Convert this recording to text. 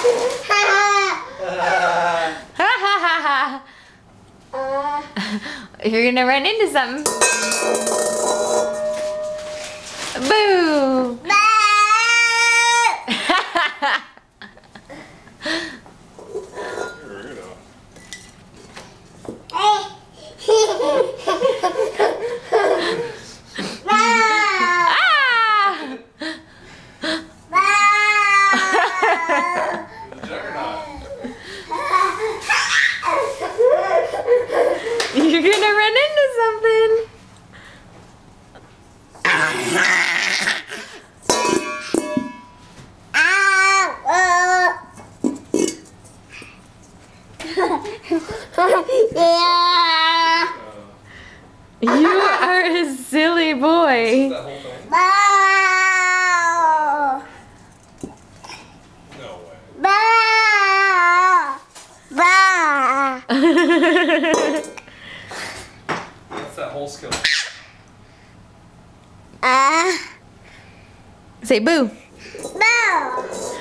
Ha ha ha ha. You're gonna run into something. Boo! You're gonna run into something. You are a silly boy. That whole thing? No way. What's that whole skill? Say boo. No.